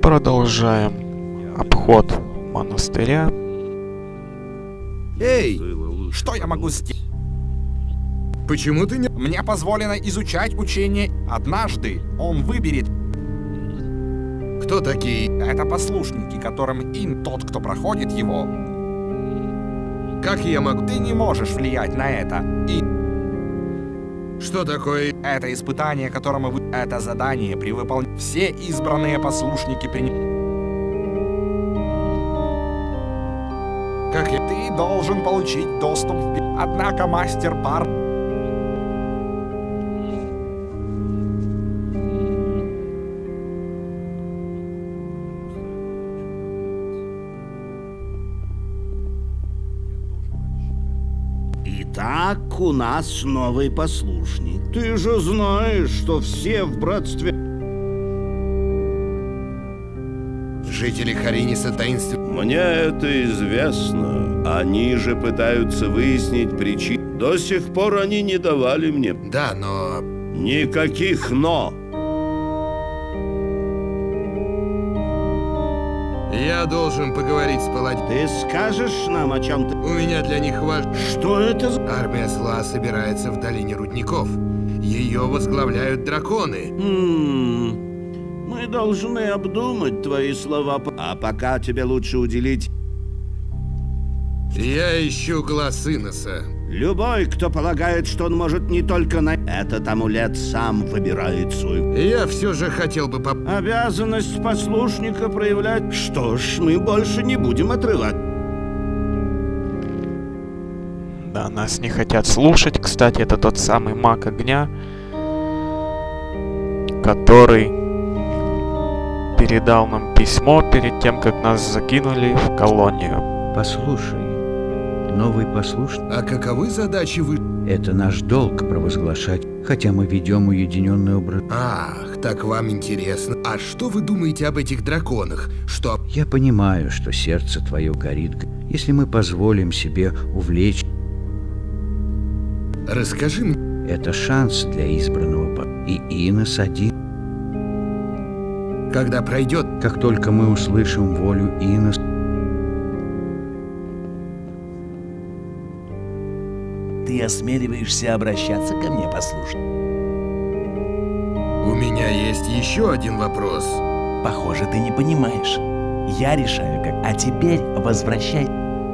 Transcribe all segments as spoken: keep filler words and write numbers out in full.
продолжаем обход монастыря. Эй, что я могу сделать? Почему ты не... Мне позволено изучать учение. Однажды он выберет... Кто такие? Это послушники, которым ин тот, кто проходит его. Как я могу? Ты не можешь влиять на это. И... Что такое? Это испытание, которому вы... Это задание при выполнении... Все избранные послушники принимают... Как я... Ты должен получить доступ в... Однако мастер пар... Итак, у нас новый послушник. Ты же знаешь, что все в братстве... Жители Хариниса таинственны. Мне это известно. Они же пытаются выяснить причину. До сих пор они не давали мне. Да, но... Никаких «но». Я должен поговорить с паладином. Ты скажешь нам, о чем ты... У меня для них важно... Что это за... Армия зла собирается в долине рудников. Ее возглавляют драконы. М-м-м. Мы должны обдумать твои слова, а пока тебе лучше уделить... Я ищу глаз Иноса. Любой, кто полагает, что он может не только на... Этот амулет сам выбирает свою... Я все же хотел бы поп... Обязанность послушника проявлять... Что ж, мы больше не будем отрывать. Да, нас не хотят слушать. Кстати, это тот самый маг огня, который передал нам письмо перед тем, как нас закинули в колонию. Послушай, новый послушник. А каковы задачи вы... Это наш долг провозглашать, хотя мы ведем уединенный образ. Ах, так вам интересно. А что вы думаете об этих драконах? Что... Я понимаю, что сердце твое горит, если мы позволим себе увлечь. Расскажи мне. Это шанс для избранного. И Инос один. Когда пройдет... Как только мы услышим волю Инос... Ты осмеливаешься обращаться ко мне, послушник? У меня есть еще один вопрос. Похоже, ты не понимаешь. Я решаю, как... А теперь возвращай...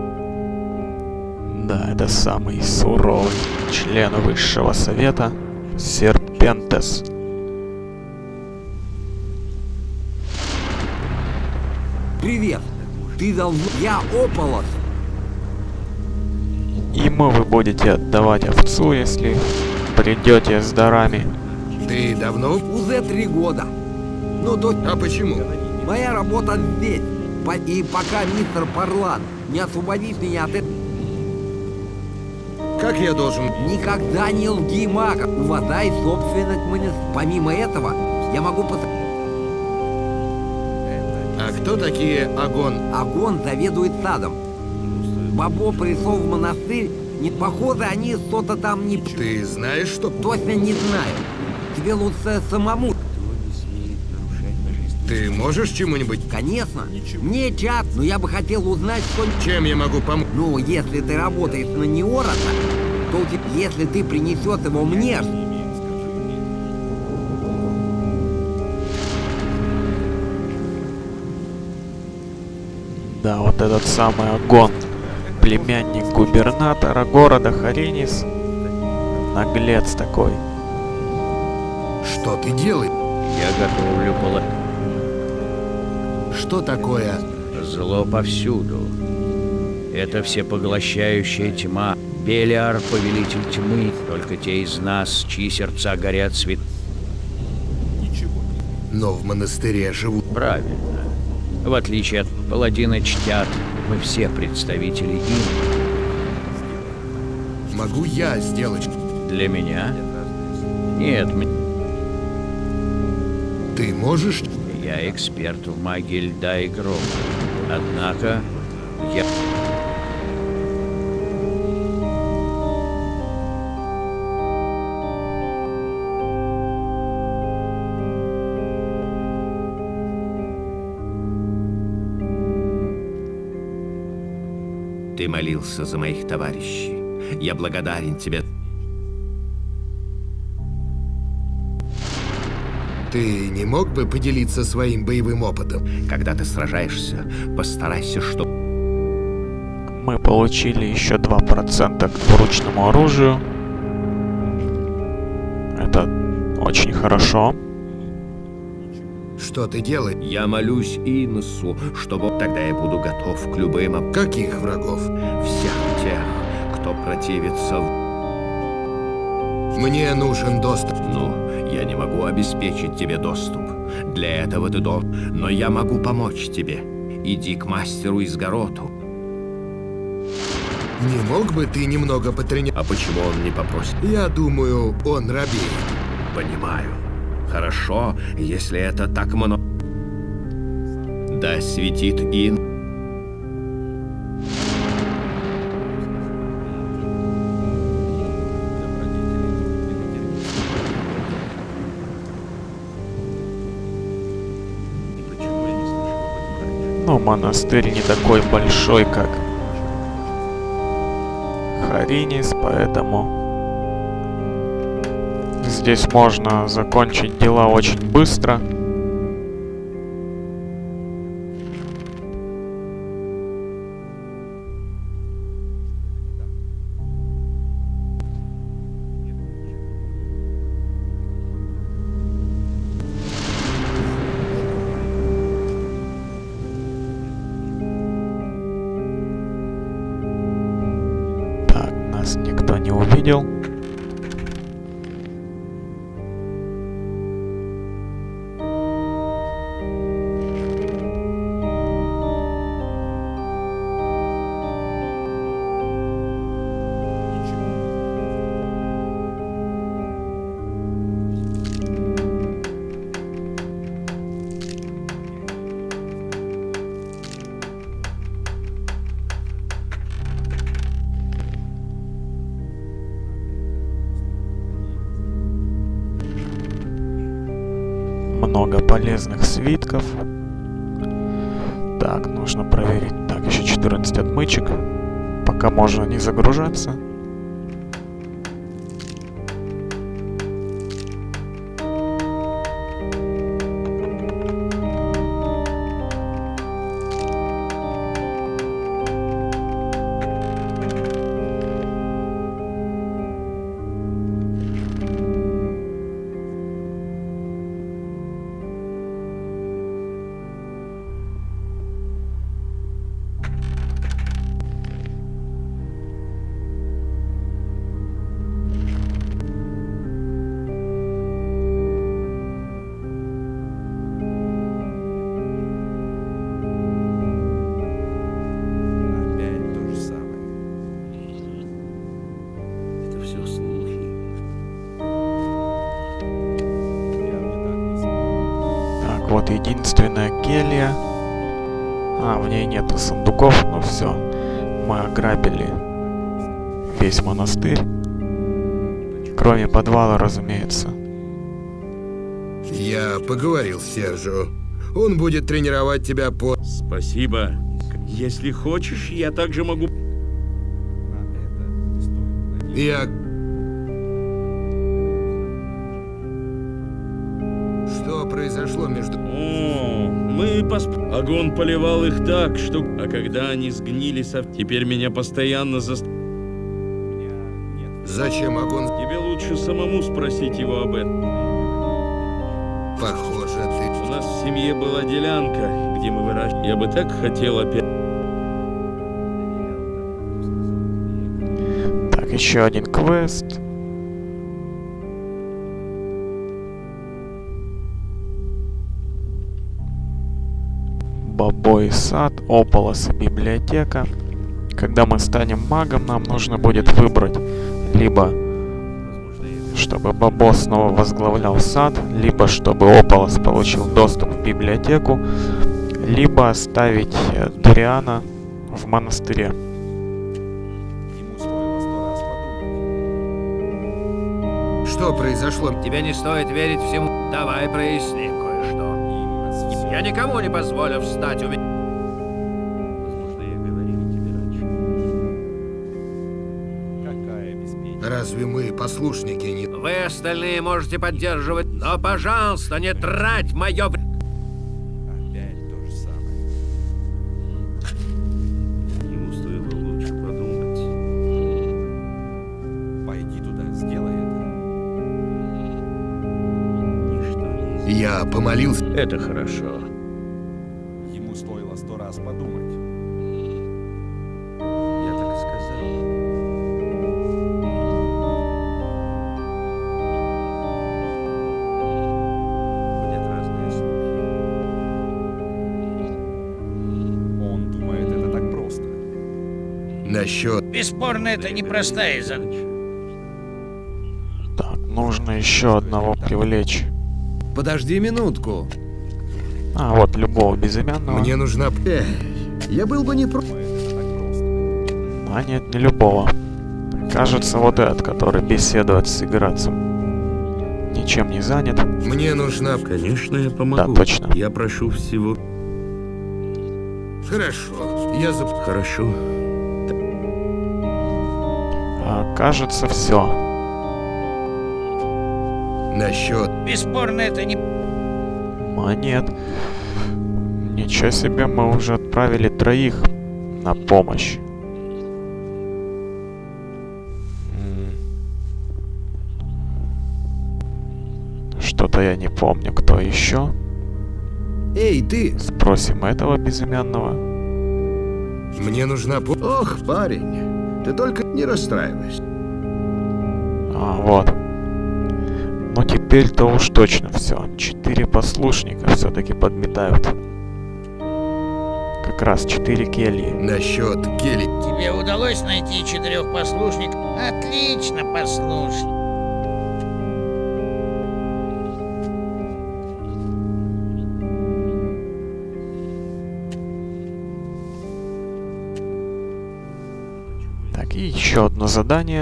Да, это самый суровый член Высшего Совета, Серпентес. Привет! Ты дал... Я Ополос! Ему вы будете отдавать овцу, если придете с дарами. Ты давно... Уже три года. Ну, то... А почему? Моя работа здесь. По... И пока мистер Парлан не освободит меня от этого... Как я должен... Никогда не лги, мага. Уважай собственность монет. Помимо этого, я могу... Пос... А кто такие Агон? Агон заведует садом. Бабо пришел в монастырь. Не похоже, они что-то там не... Ты знаешь, что... Точно не знаю. Тебе лучше самому. Ты можешь чему-нибудь? Конечно. Мне чат, но я бы хотел узнать, что... Чем я могу помочь? Ну, если ты работаешь на Неороса, то у тебя... Если ты принесешь его мне... Да, вот этот самый Агон, племянник губернатора города Харинис. Наглец такой. Что ты делаешь? Я готовлю поло... Что такое? Зло повсюду. Это всепоглощающая тьма. Белиар, повелитель тьмы. Только те из нас, чьи сердца горят свет... Но в монастыре живут... Правильно. В отличие от паладина чтят, мы все представители им. Могу я сделать... Для меня? Нет, мне... Ты можешь? Я эксперт в магии льда и грома. Однако, я... Ты молился за моих товарищей. Я благодарен тебе. Ты не мог бы поделиться своим боевым опытом? Когда ты сражаешься, постарайся, что... Мы получили еще два процента к двуручному оружию. Это очень хорошо. Что ты делаешь? Я молюсь Иннесу, чтобы тогда я буду готов к любым... Каких врагов? Всех тех, кто противится... Мне нужен доступ. Ну, я не могу обеспечить тебе доступ. Для этого ты должен... Но я могу помочь тебе. Иди к мастеру Изгароту. Не мог бы ты немного потренировать? А почему он не попросит? Я думаю, он робеет. Понимаю. Хорошо, если это так много. Да светит Ин. Но монастырь не такой большой, как Харинис, поэтому здесь можно закончить дела очень быстро. Так, нас никто не увидел. Много полезных свитков. Так, нужно проверить. Так, еще четырнадцать отмычек. Пока можно не загружаться. Вот единственная келья. А, в ней нету сундуков, но все. Мы ограбили весь монастырь. Кроме подвала, разумеется. Я поговорил с Сержио. Он будет тренировать тебя по... Спасибо. Если хочешь, я также могу... Я... Что произошло между... О, мы посп... Огонь поливал их так, что... А когда они сгнили, сов... теперь меня постоянно за... Зачем огонь? Тебе лучше самому спросить его об этом. Похоже, ты... У нас в семье была делянка, где мы выращивали. Я бы так хотел опять... Так, еще один квест. Бобой сад, Ополос и библиотека. Когда мы станем магом, нам нужно будет выбрать либо чтобы Бобо снова возглавлял сад, либо чтобы Ополос получил доступ в библиотеку, либо оставить Дориана в монастыре. Что произошло? Тебе не стоит верить всему. Давай проясним кое-что. Я никому не позволю встать у меня. Возможно, я говорил тебе раньше. Разве мы, послушники, не... Вы остальные можете поддерживать, но, пожалуйста, не трать мое время. Опять то же самое. Ему стоило лучше подумать. Пойди туда, сделай это. Ничто не Я помолился. Это хорошо. Ему стоило сто раз подумать. Я так и сказал. Ходят разные слухи. Он думает, это так просто. Насчет... Бесспорно, это непростая задача. Так, нужно еще одного привлечь. Подожди минутку. А, вот любого безымянного. Мне нужна... Эй, я был бы не про... Думает, это так просто. А нет, не любого. Кажется, вот этот, который беседует с играцем. Ничем не занят. Мне нужна... Конечно, я помогу. Да, точно. Я прошу всего. Хорошо. Я за... Хорошо. А, кажется, все. Насчет... Бесспорно, это не... А нет. Ничего себе, мы уже отправили троих на помощь. М. Что-то я не помню, кто еще. Эй, ты! Спросим этого безымянного. Мне нужна... по- Ох, парень, ты только не расстраивайся. А, вот. Ну теперь-то уж точно все. Четыре послушника все-таки подметают. Как раз четыре кельи. Насчет Келли. Тебе удалось найти четырех послушников? Отлично, послушник. Так, и еще одно задание.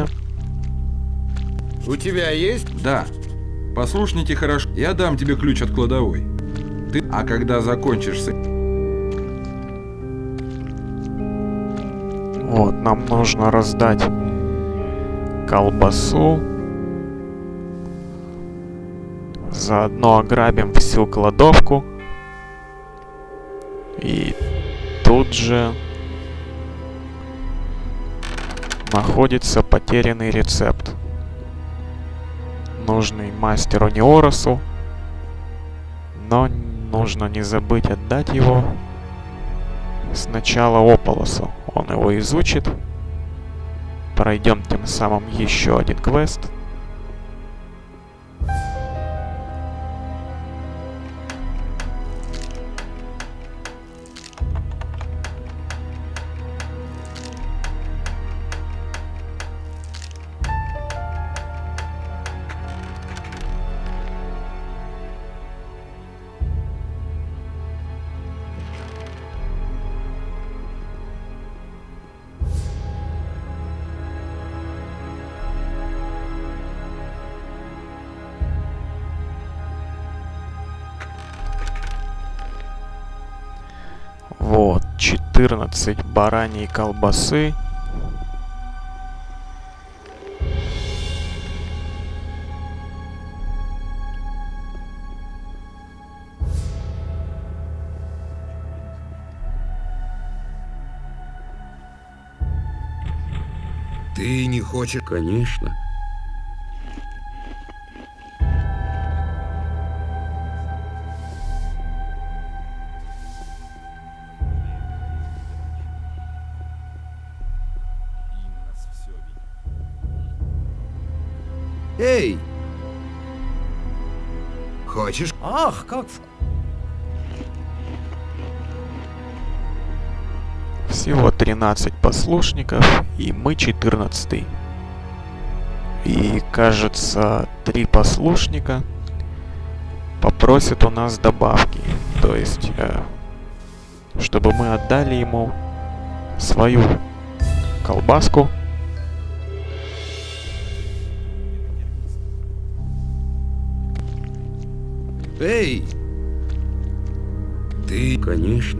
У тебя есть? Да. Послушники хорошо. Я дам тебе ключ от кладовой. Ты... А когда закончишь с... Вот, нам нужно раздать колбасу. Заодно ограбим всю кладовку. И тут же находится потерянный рецепт, нужный мастеру Неоросу, но нужно не забыть отдать его сначала Ополосу. Он его изучит, пройдем тем самым еще один квест. Вот, четырнадцать бараньей колбасы. Ты не хочешь... Конечно. Эй! Хочешь? Ах, как в... Всего тринадцать послушников, и мы четырнадцатый. И кажется, три послушника попросят у нас добавки. То есть, э, чтобы мы отдали ему свою колбаску. Эй! Ты... Конечно.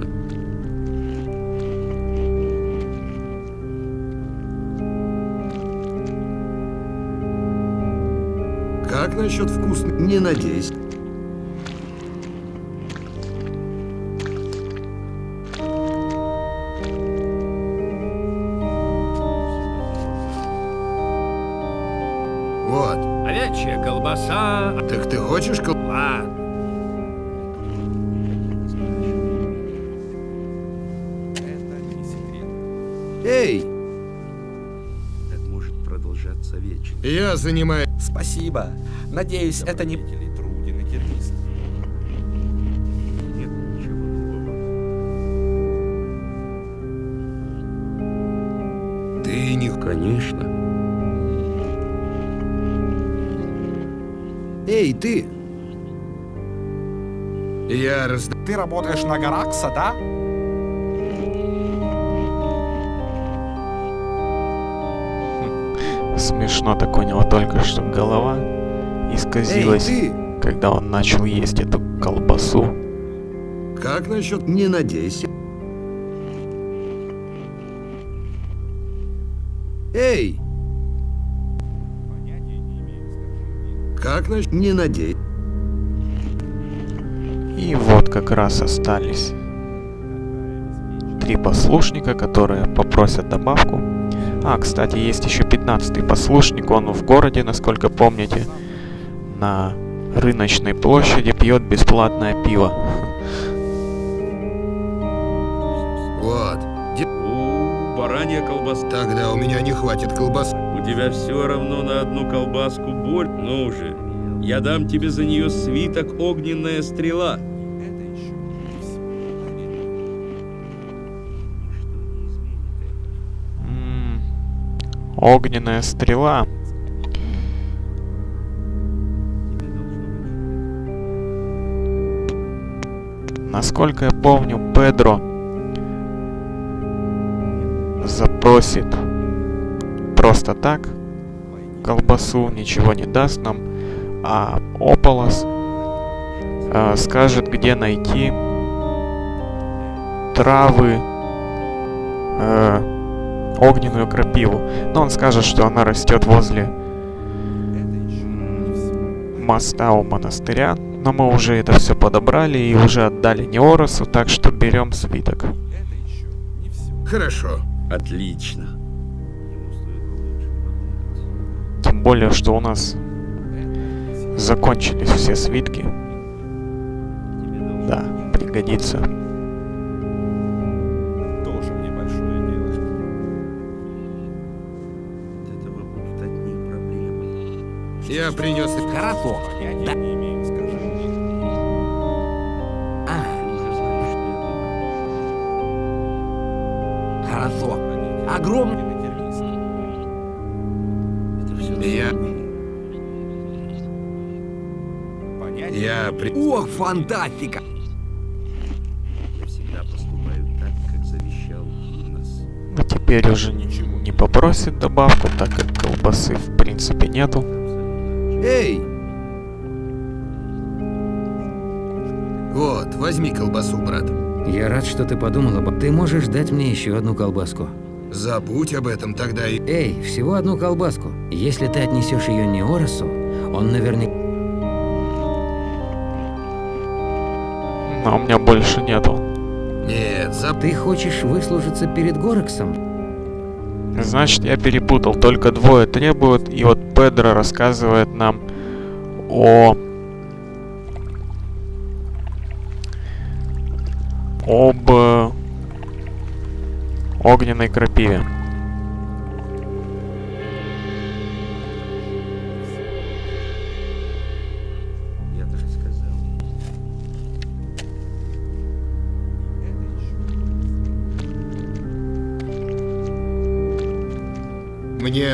насчет вкусных? Не надейся. Вот. Овечья колбаса. Так ты хочешь кол... Ладно. Эй! Так может продолжаться вечно. Я занимаюсь... Спасибо. Надеюсь, это не... Нет ничего нового. Ты не... Конечно. Эй, ты! Я раз... Ты работаешь на Гаракса, да? Смешно, так у него только что голова исказилась, Эй, ты! когда он начал есть эту колбасу. Как насчет... Не надейся. Эй! Как насчет... Не надейся. И вот как раз остались три послушника, которые попросят добавку. А, кстати, есть еще пятнадцатый послушник, он в городе, насколько помните, на рыночной площади пьет бесплатное пиво. Вот. Де- У, баранья колбаса. Тогда у меня не хватит колбас. У тебя все равно на одну колбаску боль. Ну же, я дам тебе за нее свиток огненная стрела. М, Огненная стрела. Насколько я помню, Педро запросит просто так колбасу, ничего не даст нам, а Ополос э, скажет, где найти травы, э, огненную крапиву. Но он скажет, что она растет возле м, моста у монастыря. Но мы уже это все подобрали и уже отдали Неоросу, так что берем свиток. Хорошо. Отлично. Тем более, что у нас закончились все свитки. Да, пригодится. Тоже небольшое дело. От этого будут одни проблемы. Я принес... Хорошо. Да. Ты уже знаешь, что я думаю. Хорошо. Огромный. Это все Я... Я при... Ох, фантастика! Я всегда поступаю так, как завещал Гиннес. Но теперь уже ничего не попросит добавку, так как колбасы в принципе нету. Эй! Вот, возьми колбасу, брат. Я рад, что ты подумал об... Ты можешь дать мне еще одну колбаску? Забудь об этом тогда и... Эй, всего одну колбаску. Если ты отнесешь ее Неоросу, он наверняка... Но у меня больше нету. Нет, забудь. Ты хочешь выслужиться перед Горексом? Значит, я перепутал. Только двое требуют. И вот Педро рассказывает нам о... об э, огненной крапиве. Я даже сказал. Мне...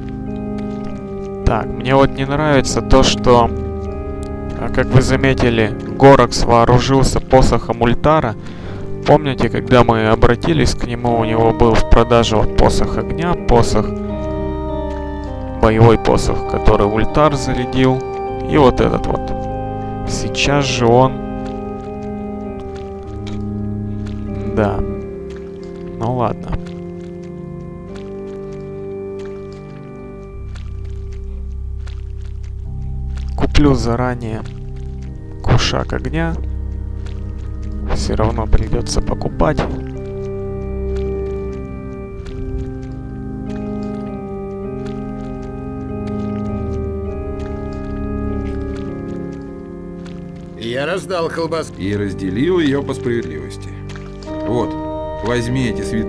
Так, мне вот не нравится то, что, а, как вы заметили, Горакс вооружился посохом Ультара. Помните, когда мы обратились к нему, у него был в продаже вот посох огня, посох, боевой посох, который Ультар зарядил, и вот этот вот. Сейчас же он... Да. Ну ладно. Куплю заранее кушак огня. Все равно придется покупать. Я раздал колбаску. И разделил ее по справедливости. Вот, возьми эти свит...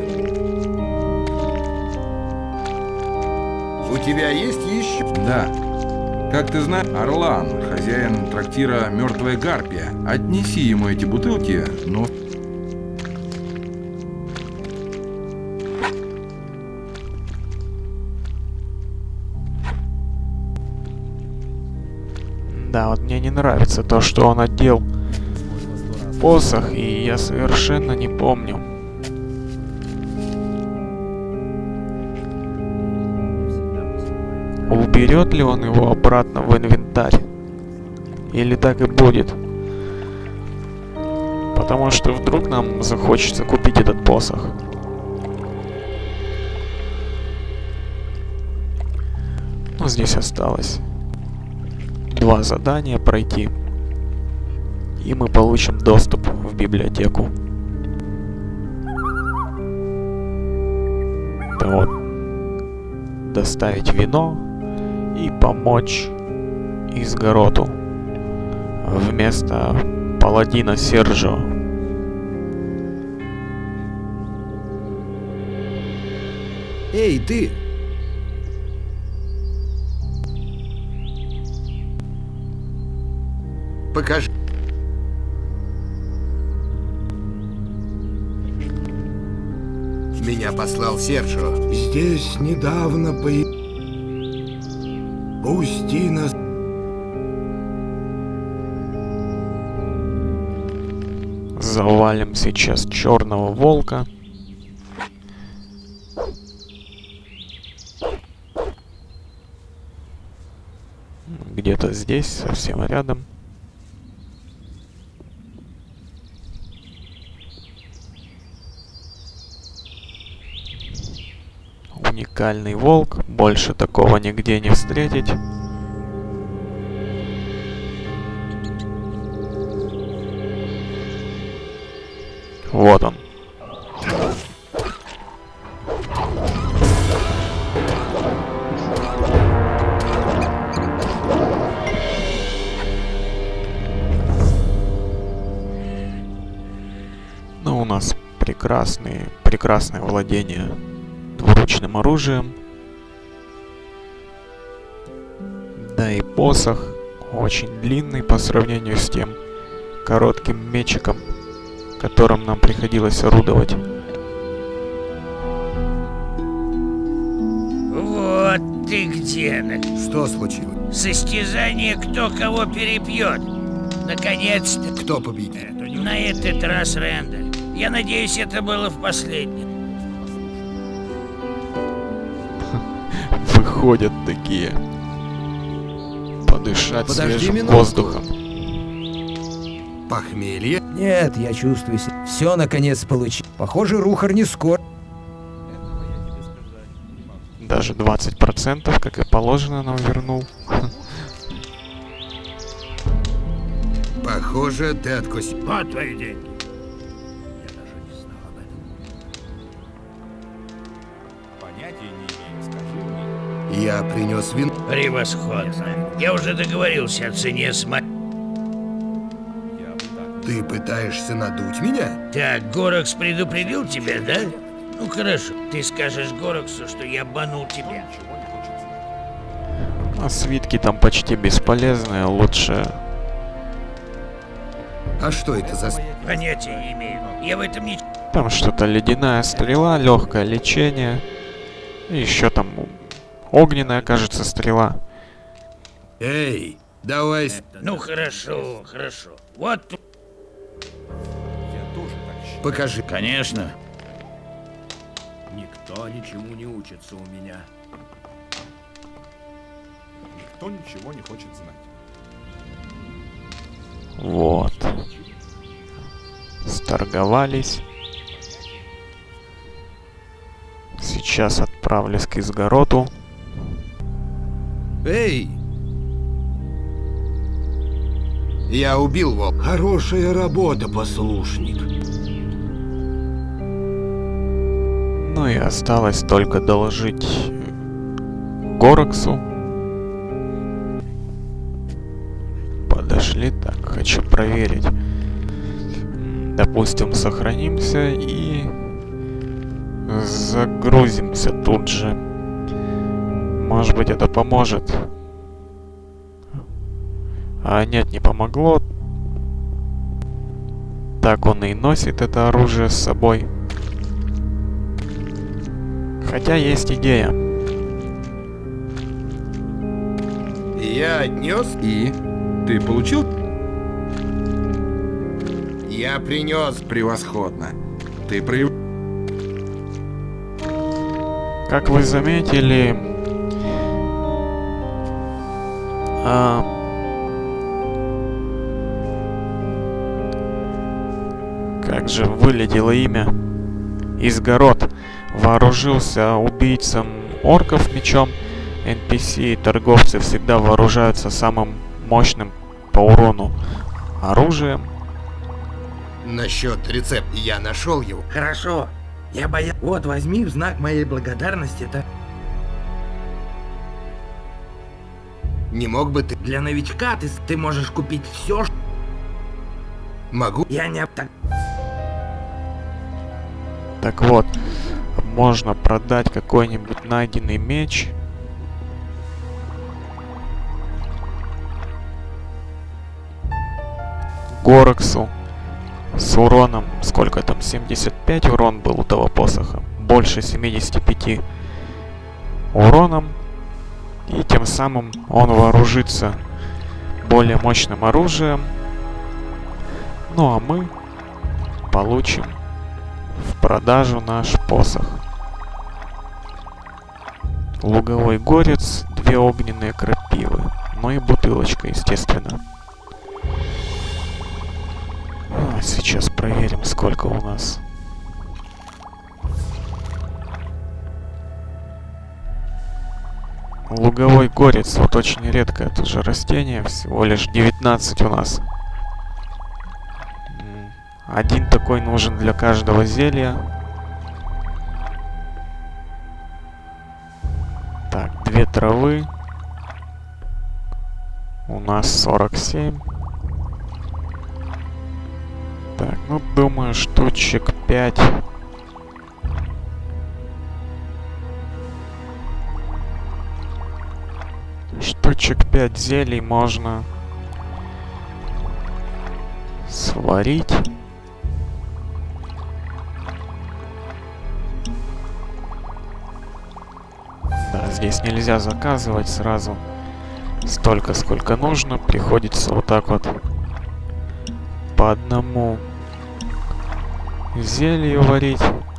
У тебя есть еще? Да. Как ты знаешь, Орлан, хозяин трактира «Мертвая гарпия». Отнеси ему эти бутылки, но... Да, вот мне не нравится то, что он одел посох, и я совершенно не помню. Уберет ли он его обратно в инвентарь? Или так и будет? Потому что вдруг нам захочется купить этот посох. Но здесь осталось два задания пройти, и мы получим доступ в библиотеку. Да вот, доставить вино и помочь Изгароту вместо паладина Серджио. Эй, ты! Покажи. Меня послал Серджио. Здесь недавно появилась Устина. Завалим сейчас черного волка. Где-то здесь, совсем рядом. Уникальный волк, больше такого нигде не встретить. Вот он. Ну, у нас прекрасные, прекрасное владение двуручным оружием. Да и посох очень длинный по сравнению с тем коротким мечиком, которым нам приходилось орудовать. Вот ты где. Что случилось? Состязание, кто кого перепьет. Наконец-то. Кто победит? На этот раз Рэндаль. Я надеюсь, это было в последнем. Выходят такие. Подышать Подожди свежим минутку. воздухом. Похмелье? Нет, я чувствую себя. Все наконец получил. Похоже, Рухар не скоро. Даже двадцать процентов, как и положено, нам вернул. Похоже, ты откусил. Вот твои деньги. Я принес вин. Превосходно. Я уже договорился о цене с ма... Ты пытаешься надуть меня? Так, Горакс предупредил тебя, да? Ну хорошо, ты скажешь Гораксу, что я обманул тебя. А свитки там почти бесполезные, лучше... А что это за... Понятия не имею. Я в этом не... Там что-то ледяная стрела, легкое лечение. И еще там огненная, кажется, стрела. Эй, давай... Ну хорошо, хорошо. Вот тут... Покажи. Конечно. Никто ничему не учится у меня. Никто ничего не хочет знать. Вот. Сторговались. Сейчас отправлюсь к Изгароту. Эй! Я убил волка. Хорошая работа, послушник. Ну и осталось только доложить Гораксу. Подошли, так, хочу проверить. Допустим, сохранимся и загрузимся тут же. Может быть, это поможет. А нет, не помогло. Так он и носит это оружие с собой. Хотя есть идея. Я отнес. И? Ты получил? Я принес. Превосходно. Ты прояв... Как вы заметили, а, как же вылетело имя? Изгород вооружился убийцам орков мечом. эн пи си и торговцы всегда вооружаются самым мощным по урону оружием. Насчет рецепта я нашел его. Хорошо. Я боялся. Вот, возьми в знак моей благодарности это. Не мог бы ты... Для новичка ты, ты можешь купить все, что... Могу. Я не... Так... Так вот, можно продать какой-нибудь найденный меч. Гораксу с уроном, сколько там, семьдесят пять урон был у того посоха, больше семидесяти пяти уроном, и тем самым он вооружится более мощным оружием. Ну а мы получим в продажу наш посох. Луговой горец, две огненные крапивы, ну и бутылочка, естественно. А, сейчас проверим, сколько у нас. Луговой горец, вот очень редкое тоже растение, всего лишь девятнадцать у нас. Один такой нужен для каждого зелья. Так, две травы. У нас сорок семь. Так, ну думаю, штучек пять. Штучек пять зелий можно сварить. Да, здесь нельзя заказывать сразу столько, сколько нужно. Приходится вот так вот по одному зелью варить.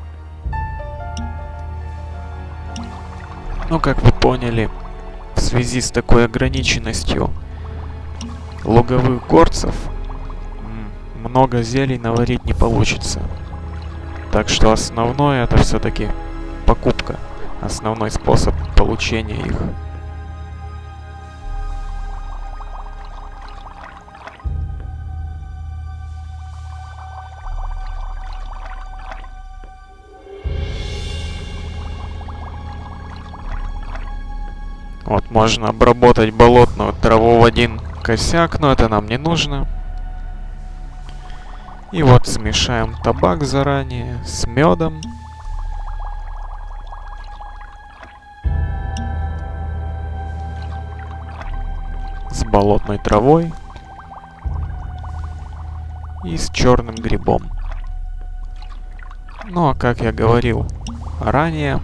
Ну, как вы поняли, в связи с такой ограниченностью луговых горцев много зелий наварить не получится. Так что основное это все-таки покупка. Основной способ получения их. Вот можно обработать болотную траву в один косяк, но это нам не нужно. И вот смешаем табак заранее с медом. С болотной травой. И с черным грибом. Ну а как я говорил ранее,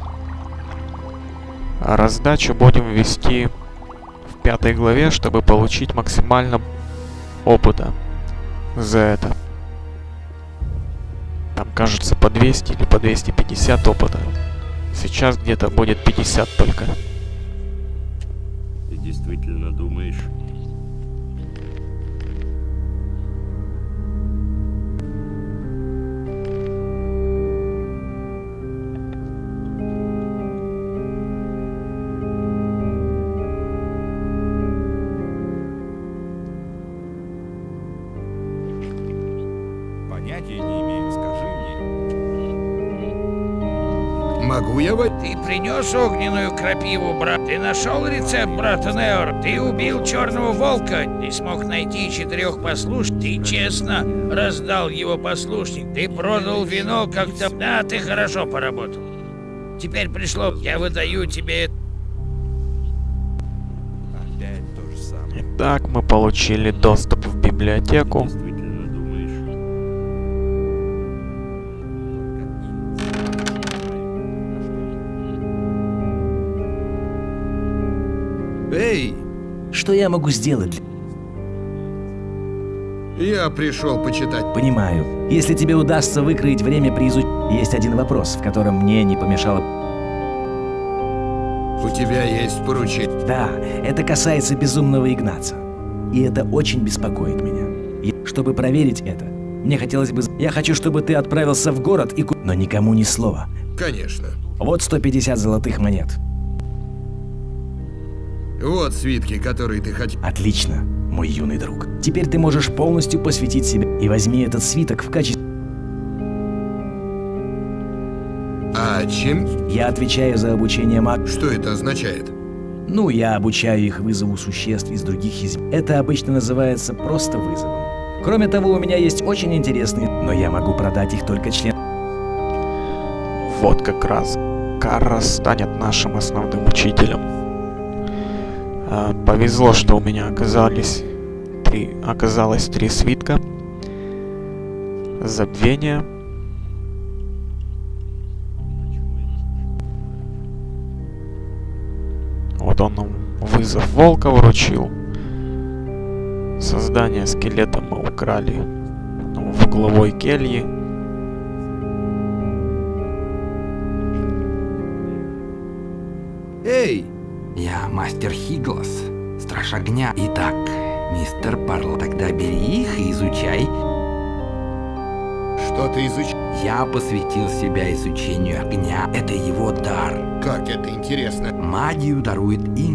раздачу будем вести в пятой главе, чтобы получить максимально опыта за это. Там, кажется, по двести или по двести пятьдесят опыта. Сейчас где-то будет пятьдесят только. Ты действительно думаешь? Понятия не имею, скажи мне. Могу я в... Ты принес огненную крапиву, брат? Ты нашел рецепт, брат Неор? Ты убил черного волка? Ты смог найти четырех послушников? Ты честно раздал его послушник? Ты продал вино как-то... Да, ты хорошо поработал. Теперь пришло, я выдаю тебе... Опять то же самое. Итак, мы получили доступ в библиотеку. Эй! Что я могу сделать? Я пришел почитать. Понимаю. Если тебе удастся выкроить время при изучении... Есть один вопрос, в котором мне не помешало... У тебя есть поручение? Да, это касается безумного Игнаца. И это очень беспокоит меня. И чтобы проверить это, мне хотелось бы... Я хочу, чтобы ты отправился в город и... Но никому ни слова. Конечно. Вот сто пятьдесят золотых монет. Вот свитки, которые ты хотел. Отлично, мой юный друг. Теперь ты можешь полностью посвятить себя. И возьми этот свиток в качестве... А чем? Я отвечаю за обучение маг... Что это означает? Ну, я обучаю их вызову существ из других изм... Это обычно называется просто вызовом. Кроме того, у меня есть очень интересные... Но я могу продать их только член... Вот как раз Каррас станет нашим основным учителем. А, повезло, что у меня оказались три, оказалось три свитка. Забвение. Вот он нам вызов волка вручил. Создание скелета мы украли в угловой келье. Эй! Я мастер Хиглас, страж огня. Итак, мистер Парл, тогда бери их и изучай. Что ты изучаешь? Я посвятил себя изучению огня. Это его дар. Как это интересно. Магию дарует им.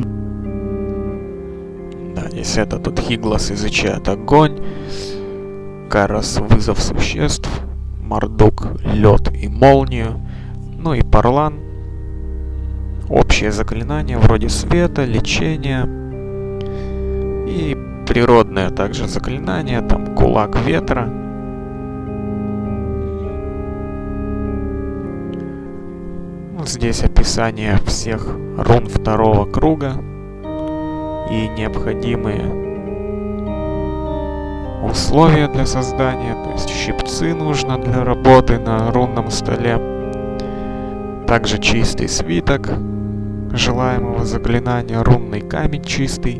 Да, здесь это тут Хиглас изучает огонь. Каррас вызов существ. Мардук лед и молнию. Ну и Парлан. Общее заклинание вроде света, лечения. И природное также заклинание. Там кулак ветра. Здесь описание всех рун второго круга и необходимые условия для создания. То есть щипцы нужно для работы на рунном столе. Также чистый свиток желаемого заклинания, рунный камень чистый.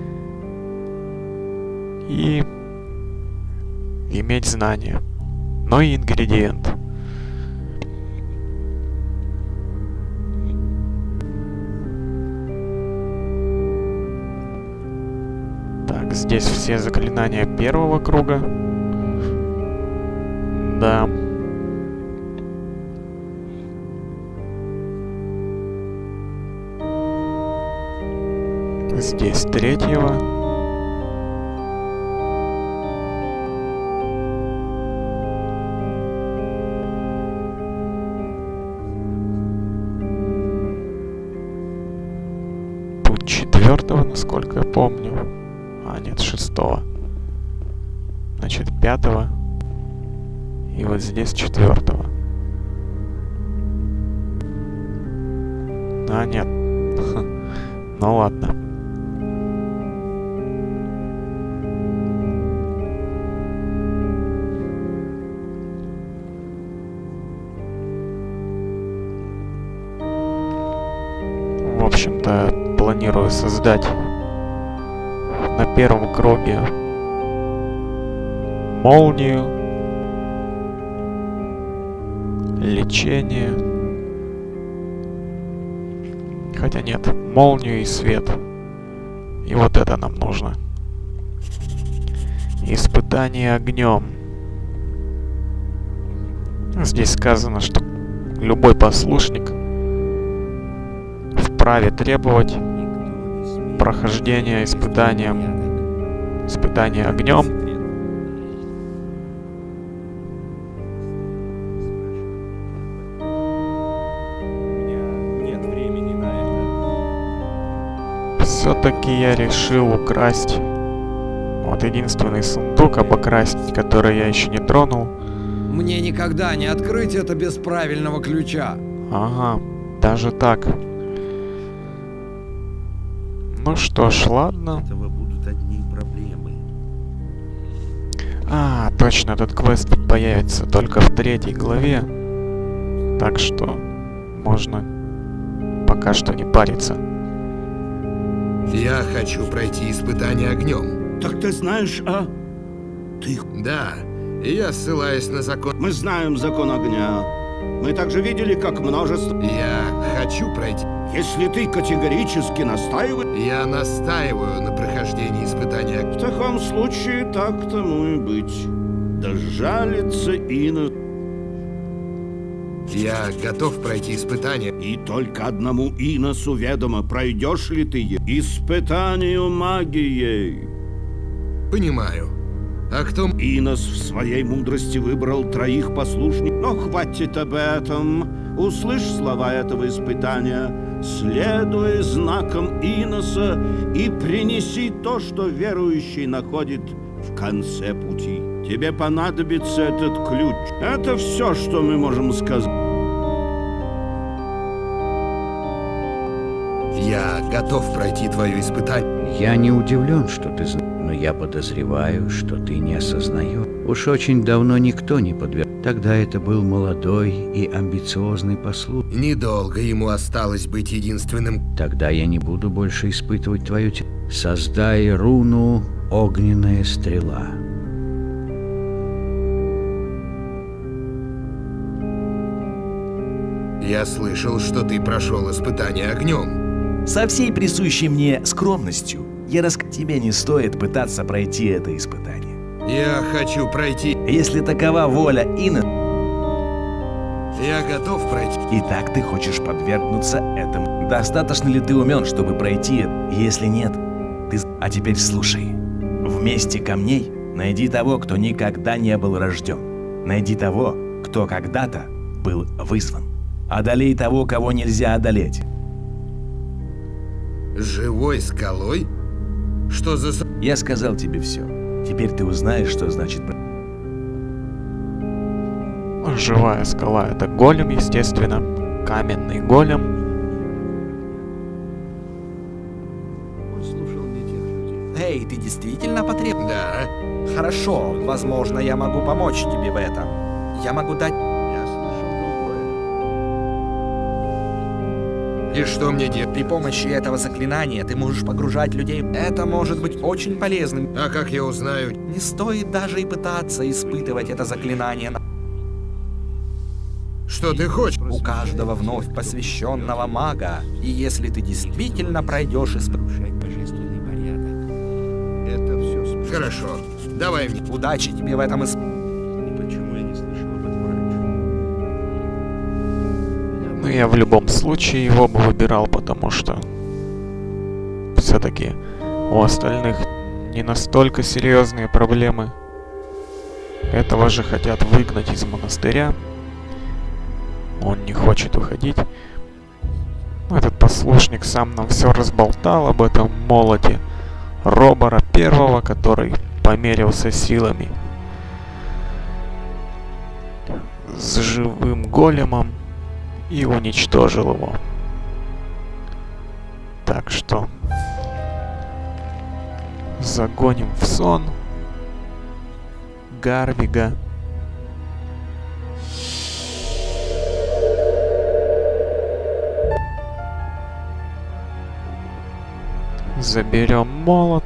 И иметь знания. Но и ингредиент. Здесь все заклинания первого круга. Да. Здесь третьего. Тут четвертого, насколько я помню. А, нет, шестого. Значит, пятого. И вот здесь четвертого. А, нет. Ну ладно. В общем-то, планирую создать на первом круге молнию, лечение, хотя нет, молнию и свет. И вот это нам нужно. Испытание огнем. Здесь сказано, что любой послушник вправе требовать прохождения испытанием, испытания огнем все-таки я решил украсть вот единственный сундук, обокрасть, который я еще не тронул. Мне никогда не открыть это без правильного ключа. Ага, даже так. Ну что ж, ладно. Этого будут одни проблемы. А, точно, этот квест появится только в третьей главе. Так что можно пока что не париться. Я хочу пройти испытание огнем. Так ты знаешь, а? Ты... Да, и я ссылаюсь на закон. Мы знаем закон огня. Мы также видели, как множество... Я хочу пройти. Если ты категорически настаиваешь... Я настаиваю на прохождении испытания. В таком случае так тому и быть. Да жалится Инна. Я готов пройти испытание. И только одному Иносу ведомо, пройдешь ли ты испытанию магией. Понимаю. А кто... Инос в своей мудрости выбрал троих послушников. Но хватит об этом. Услышь слова этого испытания. Следуй знакам Иноса и принеси то, что верующий находит в конце пути. Тебе понадобится этот ключ. Это все, что мы можем сказать. Я готов пройти твое испытание. Я не удивлен, что ты знаешь, но я подозреваю, что ты не осознаешь. Уж очень давно никто не подверг. Тогда это был молодой и амбициозный послуг. Недолго ему осталось быть единственным. Тогда я не буду больше испытывать твою тело. Создай руну «Огненная стрела». Я слышал, что ты прошел испытание огнем. Со всей присущей мне скромностью я расскажу. Тебе не стоит пытаться пройти это испытание. Я хочу пройти. Если такова воля Инна... Я готов пройти. Итак, ты хочешь подвергнуться этому. Достаточно ли ты умен, чтобы пройти это? Если нет, ты... А теперь слушай. Вместе камней найди того, кто никогда не был рожден. Найди того, кто когда-то был вызван. Одолей того, кого нельзя одолеть. Живой скалой? Что за... Я сказал тебе все. Теперь ты узнаешь, что значит... Живая скала — это голем, естественно. Каменный голем. Он слушал не тех людей. Эй, ты действительно потребен? Да. Хорошо, возможно, я могу помочь тебе в этом. Я могу дать... Я слышал другое. И что мне делать? При помощи этого заклинания ты можешь погружать людей. Это может быть очень полезным. А как я узнаю? Не стоит даже и пытаться испытывать это заклинание. Что ты хочешь? У каждого вновь посвященного мага. И если ты действительно пройдешь испытание... Божественный порядок. Это все... Хорошо. Давай мне. Удачи тебе в этом испытании. Почему я не слышал об этом раньше? Ну, я в любом случае его бы выбирал, потому что все-таки у остальных не настолько серьезные проблемы. Этого же хотят выгнать из монастыря. Он не хочет уходить. Этот послушник сам нам все разболтал об этом молоте Робора Первого, который померился силами с живым големом и уничтожил его. Так что загоним в сон Гарвига. Заберем молот.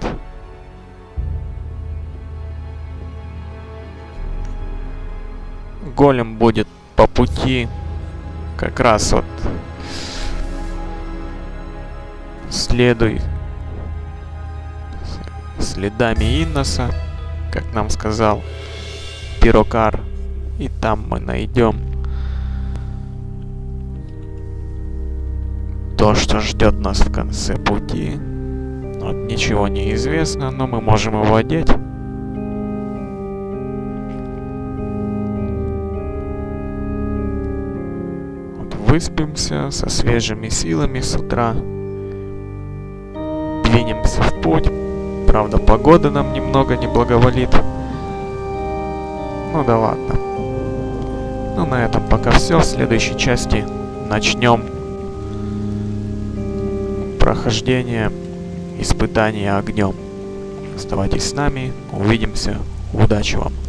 Голем будет по пути как раз вот следуй следами Инноса, как нам сказал Пирокар, и там мы найдем то, что ждет нас в конце пути. Вот ничего не известно, но мы можем его одеть. Вот выспимся со свежими силами с утра. двинемся в путь. Правда, погода нам немного не благоволит. Ну да ладно. Ну на этом пока все. В следующей части начнем прохождение испытания огнем. Оставайтесь с нами. Увидимся. Удачи вам.